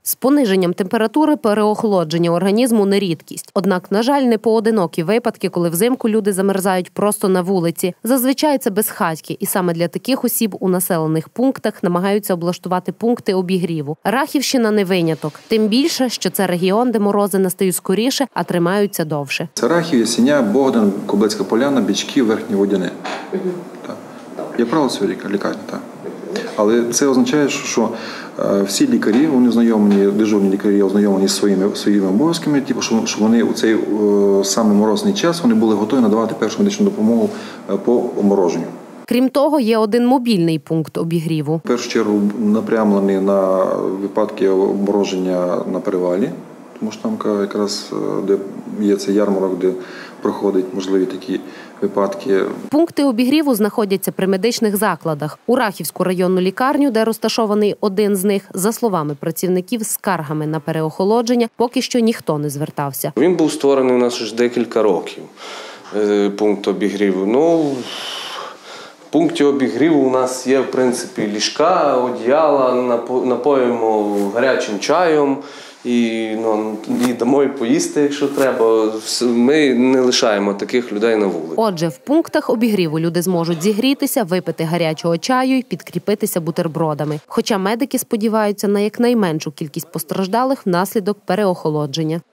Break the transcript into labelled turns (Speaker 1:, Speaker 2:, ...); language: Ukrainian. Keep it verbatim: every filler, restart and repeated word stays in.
Speaker 1: З пониженням температури переохолодження організму не рідкість. Однак, на жаль, не поодинокі випадки, коли взимку люди замерзають просто на вулиці. Зазвичай це безхатьки, і саме для таких осіб у населених пунктах намагаються облаштувати пункти обігріву. Рахівщина не виняток. Тим більше, що це регіон, де морози настають скоріше, а тримаються довше.
Speaker 2: Це Рахів, Ясеня, Богдан, Коблецька Поляна, Бички, Верхнє Водяне. Так. Як правило, це лікарня, так. Але це означає, що всі лікарі, вони знайомі, дежурні лікарі, ознайомлені зі своїми, своїми обов'язками, типу, що вони у цей саме морозний час вони були готові надавати першу медичну допомогу по омороженню.
Speaker 1: Крім того, є один мобільний пункт обігріву.
Speaker 2: В першу чергу напрямлений на випадки обмороження на перевалі, тому що там якраз де є цей ярмарок, де проходять можливі такі випадки.
Speaker 1: Пункти обігріву знаходяться при медичних закладах. У Рахівську районну лікарню, де розташований один з них, за словами працівників, з скаргами на переохолодження поки що ніхто не звертався.
Speaker 3: Він був створений у нас вже декілька років, пункт обігріву. Ну, в пункті обігріву у нас є, в принципі, ліжка, одіяла, напоїмо гарячим чаєм. І, ну, і дамо і поїсти, якщо треба. Ми не лишаємо таких людей на вулиці.
Speaker 1: Отже, в пунктах обігріву люди зможуть зігрітися, випити гарячого чаю і підкріпитися бутербродами. Хоча медики сподіваються на якнайменшу кількість постраждалих внаслідок переохолодження.